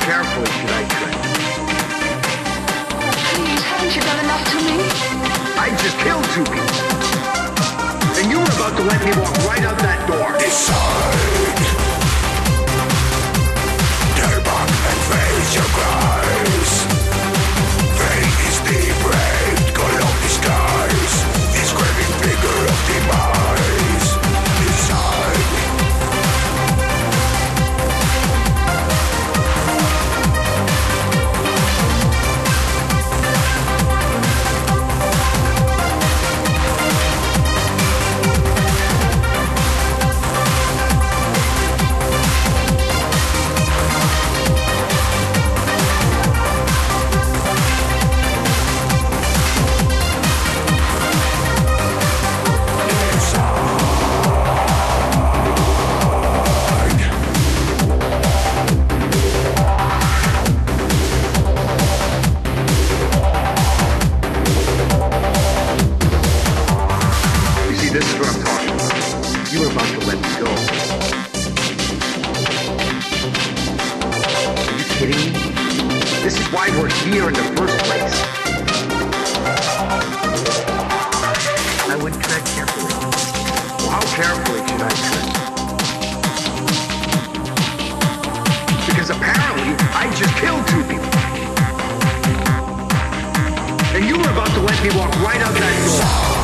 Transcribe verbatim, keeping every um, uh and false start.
carefully should I tread? Please, haven't you done enough to me? I just killed two people. And you were about to let me walk right out that door. Decide. Turn back and face your cries. Fate is depraved, call of disguise. This craving figure of demise. Decide. This is what I'm talking about. You were about to let me go. Are you kidding me? This is why we're here in the first place. I would tread carefully. Well, how carefully should I tread? Because apparently I just killed two people. And you were about to let me walk right out that door.